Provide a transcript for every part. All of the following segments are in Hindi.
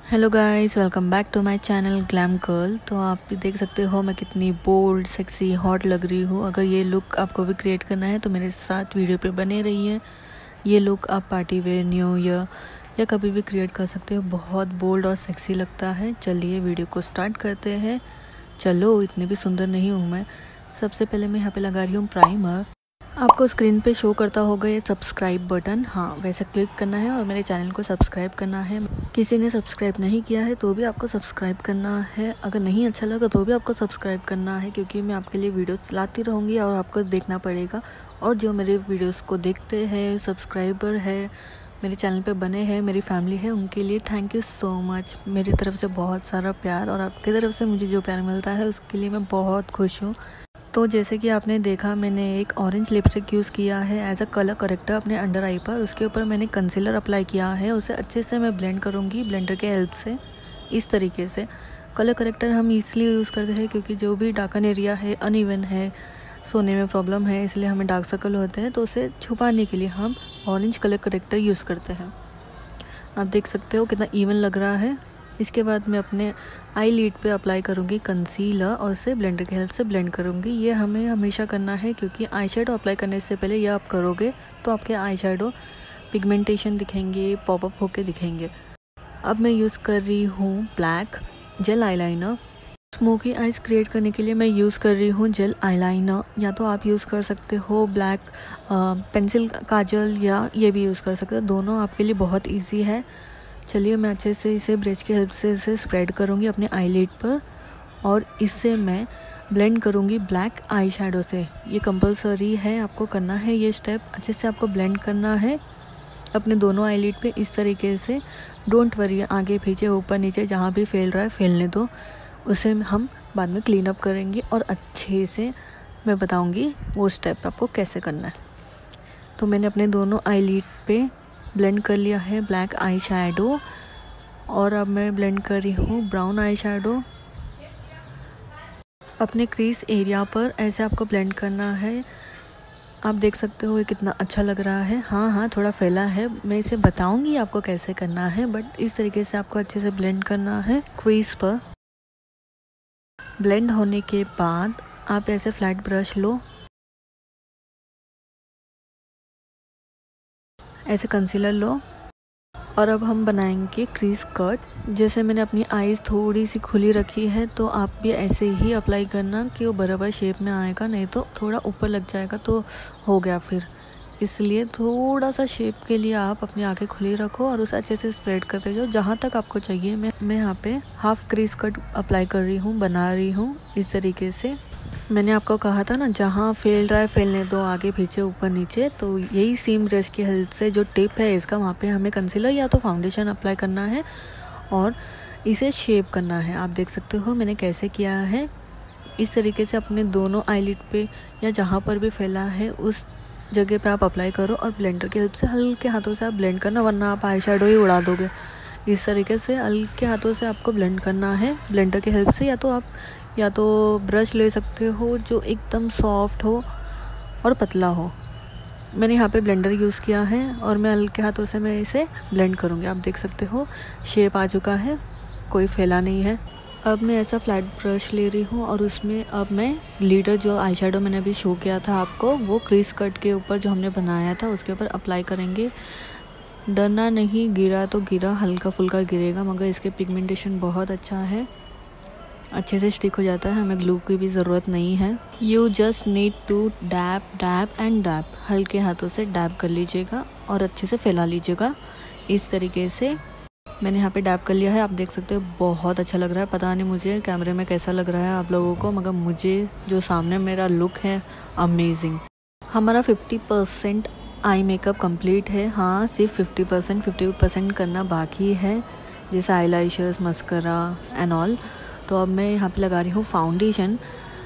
Hello guys, welcome back to my channel glam girl. तो आप भी देख सकते हो मैं कितनी बोल्ड, सेक्सी, हॉट लग रही हूँ। अगर ये लुक आपको भी क्रिएट करना है तो मेरे साथ वीडियो पे बने रहिए। ये लुक आप पार्टी वेयर, न्यू ईयर या कभी भी क्रिएट कर सकते हो। बहुत बोल्ड और सेक्सी लगता है। चलिए वीडियो को स्टार्ट करते हैं। चलो, इतनी भी सुंदर नहीं हूँ मैं। सबसे पहले मैं यहाँ पे लगा रही हूँ प्राइमर। आपको स्क्रीन पे शो करता होगा ये सब्सक्राइब बटन, हाँ वैसे क्लिक करना है और मेरे चैनल को सब्सक्राइब करना है। किसी ने सब्सक्राइब नहीं किया है तो भी आपको सब्सक्राइब करना है। अगर नहीं अच्छा लगा तो भी आपको सब्सक्राइब करना है, क्योंकि मैं आपके लिए वीडियोस लाती रहूँगी और आपको देखना पड़ेगा। और जो मेरे वीडियोस को देखते हैं, सब्सक्राइबर है, मेरे चैनल पे बने हैं, मेरी फैमिली है, उनके लिए थैंक यू सो मच। मेरी तरफ से बहुत सारा प्यार और आपकी तरफ से मुझे जो प्यार मिलता है उसके लिए मैं बहुत खुश हूँ। तो जैसे कि आपने देखा, मैंने एक ऑरेंज लिपस्टिक यूज़ किया है एज अ कलर करेक्टर अपने अंडर आई पर। उसके ऊपर मैंने कंसीलर अप्लाई किया है। उसे अच्छे से मैं ब्लेंड करूँगी ब्लेंडर के हेल्प से। इस तरीके से कलर करेक्टर हम इसलिए यूज़ करते हैं क्योंकि जो भी डार्कन एरिया है, अनइवन है, सोने में प्रॉब्लम है, इसलिए हमें डार्क सर्कल होते हैं, तो उसे छुपाने के लिए हम ऑरेंज कलर करेक्टर यूज़ करते हैं। आप देख सकते हो कितना इवन लग रहा है। इसके बाद मैं अपने आई लिड पे अप्लाई करूँगी कंसीलर और इसे ब्लेंडर की हेल्प से ब्लेंड करूँगी। ये हमें हमेशा करना है, क्योंकि आई शेडो अप्लाई करने से पहले यह आप करोगे तो आपके आई शेडो पिगमेंटेशन दिखेंगे, पॉपअप होके दिखेंगे। अब मैं यूज़ कर रही हूँ black gel eyeliner. Smoky eyes create करने के लिए मैं यूज़ कर रही हूँ जेल आईलाइनर। या तो आप यूज़ कर सकते हो ब्लैक पेंसिल काजल, या ये भी यूज़ कर सकते हो। दोनों आपके लिए बहुत ईजी है। चलिए मैं अच्छे से इसे ब्रश की हेल्प से इसे स्प्रेड करूँगी अपने आईलिड पर, और इससे मैं ब्लेंड करूँगी ब्लैक आई शेडो से। ये कंपलसरी है, आपको करना है ये स्टेप। अच्छे से आपको ब्लेंड करना है अपने दोनों आईलिड पे इस तरीके से। डोंट वरी, आगे पीछे ऊपर नीचे जहाँ भी फैल रहा है फैलने दो, उसे हम बाद में क्लीन अप करेंगे और अच्छे से मैं बताऊँगी वो स्टेप आपको कैसे करना है। तो मैंने अपने दोनों आईलिड पे ब्लेंड कर लिया है ब्लैक आई शेडो, और अब मैं ब्लेंड कर रही हूँ ब्राउन आई शेडो अपने क्रीज एरिया पर। ऐसे आपको ब्लेंड करना है। आप देख सकते हो ये कितना अच्छा लग रहा है। हाँ, थोड़ा फैला है, मैं इसे बताऊंगी आपको कैसे करना है, बट इस तरीके से आपको अच्छे से ब्लेंड करना है क्रीज पर। ब्लेंड होने के बाद आप ऐसे फ्लैट ब्रश लो, ऐसे कंसीलर लो, और अब हम बनाएंगे क्रीज कट। जैसे मैंने अपनी आईज़ थोड़ी सी खुली रखी है, तो आप भी ऐसे ही अप्लाई करना कि वो बराबर शेप में आएगा, नहीं तो थोड़ा ऊपर लग जाएगा तो हो गया फिर। इसलिए थोड़ा सा शेप के लिए आप अपनी आंखें खुली रखो और उसे अच्छे से स्प्रेड करते जाओ जहाँ तक आपको चाहिए। मैं यहाँ पे हाफ क्रीज कट अप्लाई कर रही हूँ, बना रही हूँ इस तरीके से। मैंने आपको कहा था ना, जहाँ फैल रहा है फैलने दो, आगे पीछे ऊपर नीचे। तो यही सेम ब्रश की हेल्प से जो टिप है इसका, वहाँ पे हमें कंसीलर या तो फाउंडेशन अप्लाई करना है और इसे शेप करना है। आप देख सकते हो मैंने कैसे किया है। इस तरीके से अपने दोनों आईलिड पे या जहाँ पर भी फैला है उस जगह पे आप अप्लाई करो, और ब्लेंडर की हेल्प से हल्के हाथों से आप ब्लेंड करना, वरना आप आई शेडो ही उड़ा दोगे। इस तरीके से हल्के हाथों से आपको ब्लेंड करना है ब्लेंडर की हेल्प से। या तो ब्रश ले सकते हो जो एकदम सॉफ्ट हो और पतला हो। मैंने यहाँ पे ब्लेंडर यूज़ किया है और मैं हल्के हाथों से मैं इसे ब्लेंड करूँगी। आप देख सकते हो शेप आ चुका है, कोई फैला नहीं है। अब मैं ऐसा फ्लैट ब्रश ले रही हूँ और उसमें अब मैं ग्लिटर, जो आई शेडो मैंने अभी शो किया था आपको, वो क्रीज कट के ऊपर जो हमने बनाया था उसके ऊपर अप्लाई करेंगे। डरना नहीं, गिरा तो गिरा, हल्का फुल्का गिरेगा, मगर इसके पिगमेंटेशन बहुत अच्छा है, अच्छे से स्टिक हो जाता है, हमें ग्लू की भी ज़रूरत नहीं है। You just need to dab dab and dab. हल्के हाथों से डैप कर लीजिएगा और अच्छे से फैला लीजिएगा इस तरीके से। मैंने यहाँ पे डैप कर लिया है। आप देख सकते हो बहुत अच्छा लग रहा है। पता नहीं मुझे कैमरे में कैसा लग रहा है आप लोगों को, मगर मुझे जो सामने मेरा लुक है, अमेजिंग। हमारा 50% आई मेकअप कंप्लीट है। हाँ, सिर्फ 50% करना बाकी है, जैसे eyelashes, mascara and all. तो अब मैं यहाँ पे लगा रही हूँ फाउंडेशन।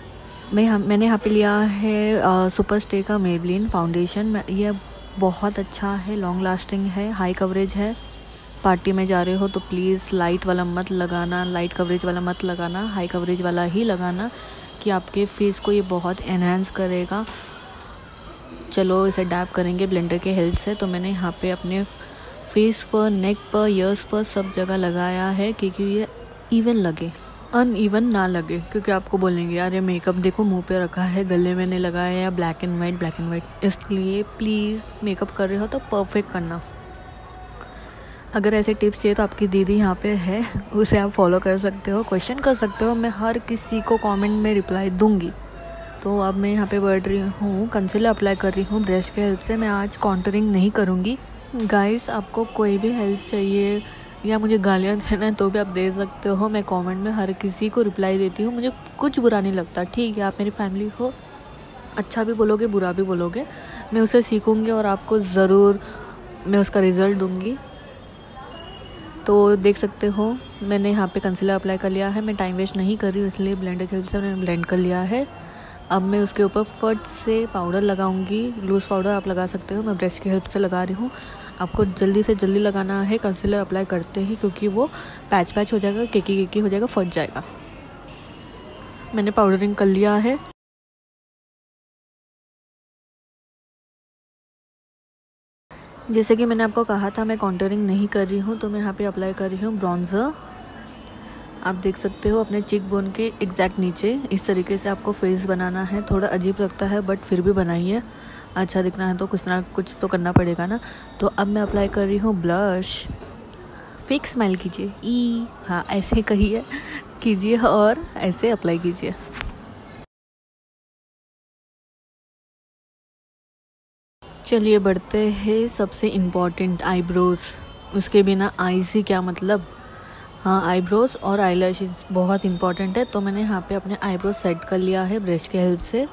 मैंने यहाँ पे लिया है सुपर स्टे का मेबलिन फाउंडेशन। ये बहुत अच्छा है, लॉन्ग लास्टिंग है, हाई कवरेज है। पार्टी में जा रहे हो तो प्लीज़ लाइट वाला मत लगाना, लाइट कवरेज वाला मत लगाना, हाई कवरेज वाला ही लगाना, कि आपके फेस को ये बहुत एनहांस करेगा। चलो इसे डैप करेंगे ब्लेंडर के हेल्प से। तो मैंने यहाँ पे अपने फेस पर, नेक पर, ईयर्स पर सब जगह लगाया है क्योंकि ये इवन लगे, अनइवन ना लगे। क्योंकि आपको बोलेंगे यार ये मेकअप देखो मुंह पे रखा है, गले में नहीं लगाया, या ब्लैक एंड वाइट। इसलिए प्लीज़ मेकअप कर रहे हो तो परफेक्ट करना। अगर ऐसे टिप्स चाहिए तो आपकी दीदी यहाँ पे है, उसे आप फॉलो कर सकते हो, क्वेश्चन कर सकते हो, मैं हर किसी को कमेंट में रिप्लाई दूंगी। तो अब मैं यहाँ पे बढ़ रही हूँ, कंसीलर अप्लाई कर रही हूँ ब्रश के हेल्प से। मैं आज कॉन्टरिंग नहीं करूँगी। गाइस आपको कोई भी हेल्प चाहिए या मुझे गालियाँ देना है तो भी आप दे सकते हो, मैं कमेंट में हर किसी को रिप्लाई देती हूँ, मुझे कुछ बुरा नहीं लगता। ठीक है, आप मेरी फैमिली हो, अच्छा भी बोलोगे बुरा भी बोलोगे, मैं उसे सीखूँगी और आपको ज़रूर मैं उसका रिज़ल्ट दूँगी। तो देख सकते हो मैंने यहाँ पे कंसीलर अप्लाई कर लिया है। मैं टाइम वेस्ट नहीं कर रही हूँ, इसलिए ब्लेंडर के हेल्प से मैंने ब्लेंड कर लिया है। अब मैं उसके ऊपर फट से पाउडर लगाऊंगी, लूज़ पाउडर आप लगा सकते हो, मैं ब्रश की हेल्प से लगा रही हूँ। आपको जल्दी से जल्दी लगाना है कंसीलर अप्लाई करते ही, क्योंकि वो पैच हो जाएगा, केकी हो जाएगा, फट जाएगा। मैंने पाउडरिंग कर लिया है। जैसे कि मैंने आपको कहा था मैं कॉन्टरिंग नहीं कर रही हूँ, तो मैं यहाँ पे अप्लाई कर रही हूँ ब्रॉन्ज़र। आप देख सकते हो अपने चीक बोन के एग्जैक्ट नीचे। इस तरीके से आपको फेस बनाना है। थोड़ा अजीब लगता है बट फिर भी बनाइए, अच्छा दिखना है तो कुछ ना कुछ तो करना पड़ेगा ना। तो अब मैं अप्लाई कर रही हूँ ब्लश। फेक स्माइल कीजिए, हाँ ऐसे कहिए कीजिए और ऐसे अप्लाई कीजिए। चलिए बढ़ते हैं सबसे इम्पॉर्टेंट आईब्रोज। उसके बिना आईज ही क्या मतलब। हाँ, आईब्रोज और आईलैशेस बहुत इंपॉर्टेंट है। तो मैंने यहाँ पे अपने आईब्रोज सेट कर लिया है ब्रश के हेल्प से।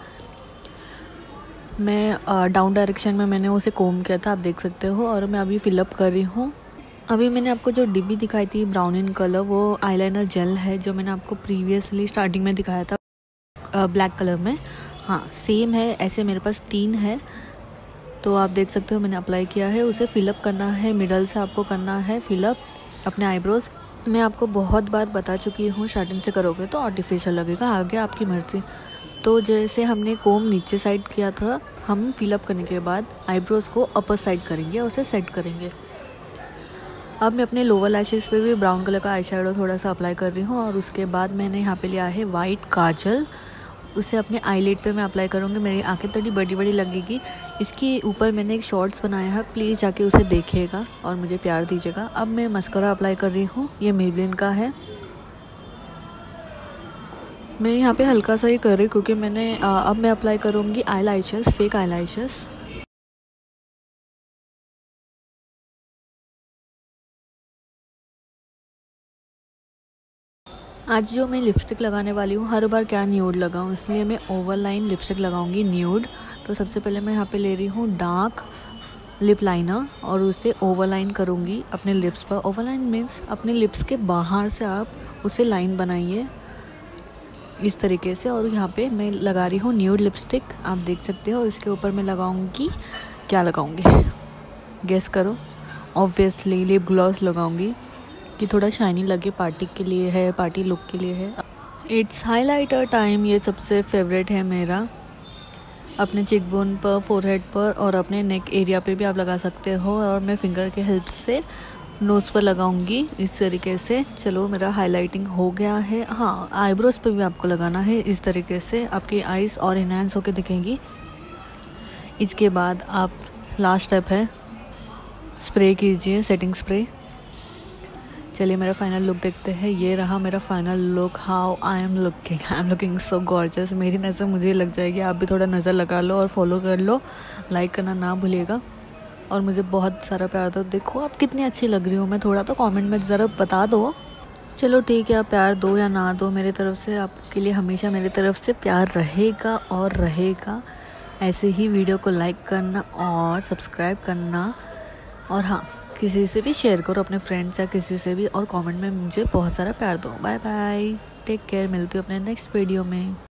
मैं डाउन डायरेक्शन में मैंने उसे कोम किया था, आप देख सकते हो। और मैं अभी फिलअप कर रही हूँ। अभी मैंने आपको जो डिब्बी दिखाई थी ब्राउन इन कलर, वो आईलाइनर जेल है जो मैंने आपको प्रीवियसली स्टार्टिंग में दिखाया था ब्लैक कलर में। हाँ सेम है, ऐसे मेरे पास 3 है। तो आप देख सकते हो मैंने अप्लाई किया है। उसे फिलअप करना है, मिडल से आपको करना है फिलअप अपने आईब्रोज। मैं आपको बहुत बार बता चुकी हूँ, स्टार्टिंग से करोगे तो आर्टिफिशियल लगेगा, आगे आपकी मर्ज़ी। तो जैसे हमने कोम नीचे साइड किया था, हम फिलअप करने के बाद आईब्रोज को अपर साइड करेंगे और उसे सेट करेंगे। अब मैं अपने लोअर लैशेस पे भी ब्राउन कलर का आई शेडो थोड़ा सा अप्लाई कर रही हूँ। और उसके बाद मैंने यहाँ पे लिया है वाइट काजल, उसे अपने आईलिड पे मैं अप्लाई करूँगी। मेरी आंखें थोड़ी बड़ी बड़ी लगेगी। इसके ऊपर मैंने एक शॉर्ट्स बनाया है, प्लीज़ जाके उसे देखिएगा और मुझे प्यार दीजिएगा। अब मैं मस्करा अप्लाई कर रही हूँ, ये मेबलिन का है। मैं यहाँ पे हल्का सा ही कर रही हूँ क्योंकि अब मैं अप्लाई करूँगी आईलैशेस, फेक आईलैशेस। आज जो मैं लिपस्टिक लगाने वाली हूँ, हर बार क्या न्यूड लगाऊँ, इसलिए मैं ओवरलाइन लिपस्टिक लगाऊंगी न्यूड। तो सबसे पहले मैं यहाँ पे ले रही हूँ डार्क लिप लाइनर और उसे ओवरलाइन करूँगी अपने लिप्स पर। ओवरलाइन मीन्स अपने लिप्स के बाहर से आप उसे लाइन बनाइए इस तरीके से। और यहाँ पे मैं लगा रही हूँ न्यूड लिपस्टिक, आप देख सकते हो। और इसके ऊपर मैं लगाऊँगी, क्या लगाऊँगी गेस करो। ऑब्वियसली लिप ग्लॉस लगाऊँगी कि थोड़ा शाइनी लगे, पार्टी के लिए है, पार्टी लुक के लिए है। इट्स हाइलाइटर टाइम, ये सबसे फेवरेट है मेरा। अपने चिक बोन पर, फोरहेड पर और अपने नेक एरिया पे भी आप लगा सकते हो। और मैं फिंगर के हेल्प से नोज़ पर लगाऊंगी इस तरीके से। चलो मेरा हाइलाइटिंग हो गया है। हाँ, आईब्रोज पे भी आपको लगाना है इस तरीके से, आपकी आईज और इनहेंस होकर दिखेंगी। इसके बाद आप लास्ट स्टेप है, स्प्रे कीजिए, सेटिंग स्प्रे। चलिए मेरा फाइनल लुक देखते हैं। ये रहा मेरा final look. How I am looking so gorgeous. मेरी नज़र मुझे लग जाएगी, आप भी थोड़ा नज़र लगा लो और फॉलो कर लो, लाइक करना ना भूलिएगा और मुझे बहुत सारा प्यार दो। देखो आप कितनी अच्छी लग रही हो, मैं थोड़ा तो कमेंट में ज़रा बता दो। चलो ठीक है, आप प्यार दो या ना दो, मेरे तरफ से आपके लिए हमेशा मेरी तरफ से प्यार रहेगा और रहेगा। ऐसे ही वीडियो को लाइक करना और सब्सक्राइब करना। और हाँ, किसी से भी शेयर करो, अपने फ्रेंड्स या किसी से भी, और कमेंट में मुझे बहुत सारा प्यार दो। बाय बाय, टेक केयर, मिलती हूँ अपने नेक्स्ट वीडियो में।